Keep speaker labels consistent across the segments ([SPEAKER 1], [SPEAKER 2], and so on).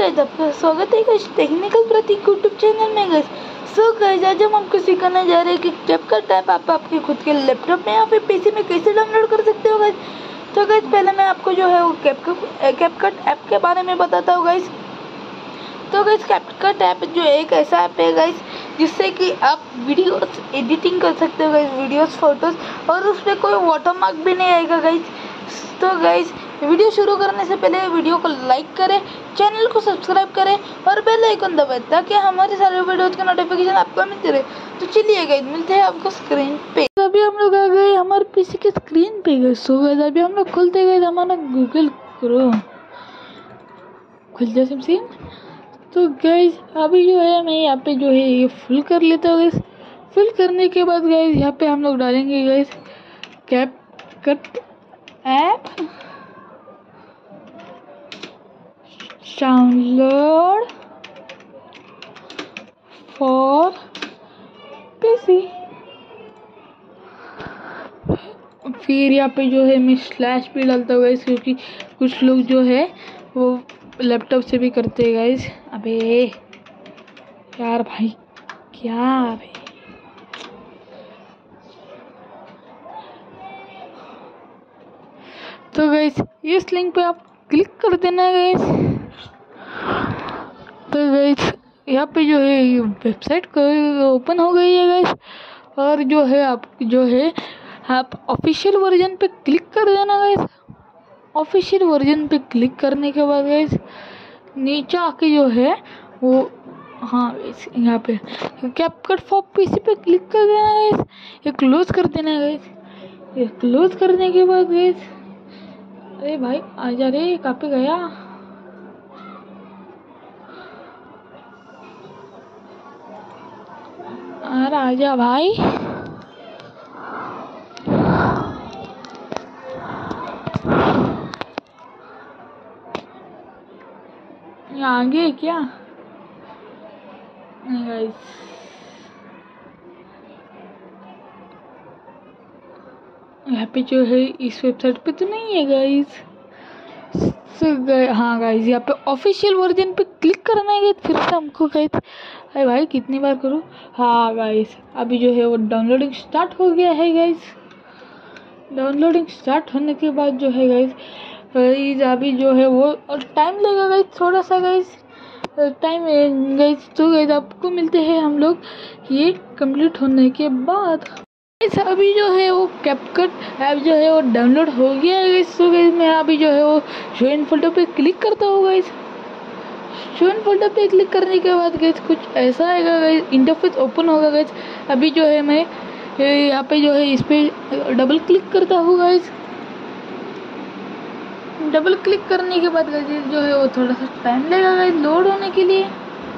[SPEAKER 1] Guys, आपका स्वागत है guys technical Prateek YouTube channel में गाइस। सो गाइस, आज हम आपको सिखाने जा रहे हैं कि कैपकट ऐप आप आपके खुद के लैपटॉप में या फिर पीसी में कैसे डाउनलोड कर सकते हो गाइस। तो गाइस, पहले मैं आपको जो है वो कैपकट ऐप के बारे में बताता हूँ गाइस। तो गाइस, कैपकट ऐप जो एक ऐसा ऐप है गाइस जिससे कि आप वीडियोस एडिटिंग कर सकते हो गाइस, वीडियोस फोटोज, और उस पर कोई वाटरमार्क भी नहीं आएगा गाइस। तो गाइस, वीडियो शुरू करने से पहले वीडियो को लाइक करें, चैनल को सब्सक्राइब करें और बेल आइकन दबाएं ताकि हमारे सारे वीडियोस का नोटिफिकेशन आपको मिलते रहे। तो चलिए गाइस, मिलते हैं आपको स्क्रीन पे। अभी हम लोग आ गए हमारे पीसी के स्क्रीन पे गए। सो गाइस, अभी हम लोग खोलते गए हमारा गूगल क्रोम, खुल जाए सिम। तो गाइस, अभी जो है मैं यहाँ पे जो है ये फुल कर लेता हूँ गाइस। फुल करने के बाद गाइस यहाँ पे हम लोग डालेंगे guys CapCut app download for PC. फिर यहाँ पे जो है मैं स्लैश भी डालता हूँ गाइस, क्योंकि कुछ लोग जो है वो लैपटॉप से भी करते हैं गाइस। अबे यार भाई, क्या भाई। तो गाइस, इस लिंक पे आप क्लिक कर देना गाइस। तो गाइस, यहाँ पे जो है ये वेबसाइट ओपन हो गई है गाइस, और जो है आप ऑफिशियल वर्जन पे क्लिक कर देना गाइस। ऑफिशियल वर्जन पे क्लिक करने के बाद गाइस नीचे आके जो है वो गाइस यहाँ पे कैपकट फॉर पीसी पे क्लिक कर देना गाइस। ये क्लोज कर देना गाइस। ये क्लोज करने के बाद गाइस, अरे भाई आजा रे, कहाँ पे गया। अरे आजा भाई। यहाँ आगे है क्या? नहीं गाइस, यहाँ पे जो है इस वेबसाइट पे तो नहीं है गाइस। हाँ गाइस, यहाँ पे ऑफिशियल वर्जन पे क्लिक करना है गाइस। फिर से हमको गाइस, अरे भाई कितनी बार करूँ। हाँ गाइस, अभी जो है वो डाउनलोडिंग स्टार्ट हो गया है गाइस। डाउनलोडिंग स्टार्ट होने के बाद जो है गाइस अभी जो है वो और टाइम लगेगा गाइस, थोड़ा सा गाइस टाइम गाइस। तो गाइस, आपको मिलते हैं हम लोग ये कंप्लीट होने के बाद। अभी जो है वो कैपकट ऐप जो है वो डाउनलोड हो गया है गाइस। तो गाइस, मैं अभी जो है वो शो इन फोल्डर पे क्लिक करता हूँ गाइस। शो इन फोल्डर पे क्लिक करने के बाद गाइस कुछ ऐसा आएगा गाइस, इंटरफेस ओपन होगा गाइस। अभी जो है मैं यहाँ पे जो है इस पे डबल क्लिक करता हूँ गाइस। डबल क्लिक करने के बाद गाइस जो है वो थोड़ा सा टाइम लगेगा गाइस लोड होने के लिए।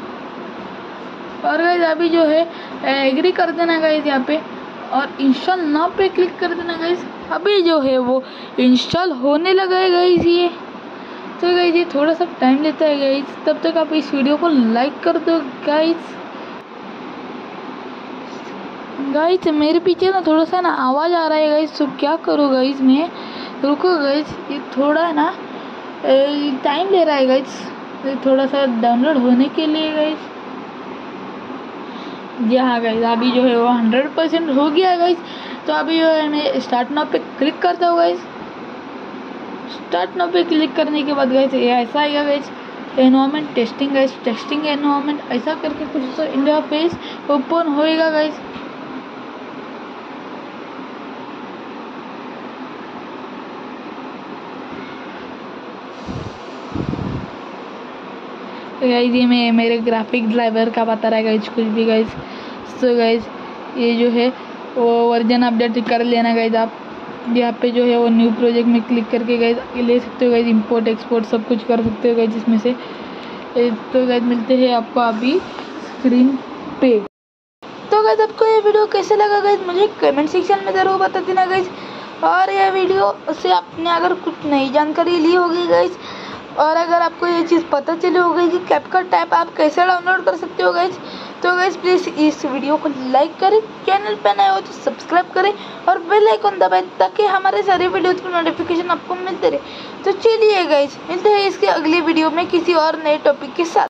[SPEAKER 1] और गाइस अभी जो है एग्री कर देना गाइस यहाँ पे, और इंस्टॉल नाउ पे क्लिक कर देना गाइस। अभी जो है वो इंस्टॉल होने लगा है गाइस ये। तो गाइस, ये थोड़ा सा टाइम लेता है गाइस, तब तक आप इस वीडियो को लाइक कर दो गाइस। गाइस, मेरे पीछे ना थोड़ा सा ना आवाज़ आ रहा है गाइस, तो क्या करूँ गाइस मैं। रुको गाइस, ये थोड़ा है ना टाइम ले रहा है गाइस, थोड़ा सा डाउनलोड होने के लिए गाइस। जी हाँ गाइस, अभी जो है वो 100% हो गया है गाइस। तो अभी जो है मैं स्टार्ट नाउ पे क्लिक करता हूँ गाइस। स्टार्ट नाउ पे क्लिक करने के बाद गाइस ये ऐसा आएगा guys, environment testing guys, testing environment ऐसा करके कुछ तो इंटरफेस ओपन होएगा गाइस। गाइस, ये मैं मेरे ग्राफिक ड्राइवर का बता रहा है गाइस, कुछ भी गाइस। सो गाइस, ये जो है वो वर्जन अपडेट कर लेना गाइस आप। यहाँ पे जो है वो न्यू प्रोजेक्ट में क्लिक करके गाइस ले सकते हो गाइस, इंपोर्ट एक्सपोर्ट सब कुछ कर सकते हो गाइस जिसमें से। तो गाइस, मिलते हैं आपको अभी स्क्रीन पे। तो गाइस, आपको ये वीडियो कैसे लगा गाइस मुझे कमेंट सेक्शन में ज़रूर बता देना गाइस। और ये वीडियो से आपने अगर कुछ नई जानकारी ली होगी गाइस, और अगर आपको ये चीज़ पता चली होगी कि कैपकट ऐप आप कैसे डाउनलोड कर सकते हो गाइस, तो गाइस प्लीज़ इस वीडियो को लाइक करें, चैनल पे नए हो तो सब्सक्राइब करें और बेल आइकन दबाएं ताकि हमारे सारे वीडियोज़ की नोटिफिकेशन आपको मिलते रहे। तो चलिए गाइज मिलते हैं इसके अगली वीडियो में किसी और नए टॉपिक के साथ।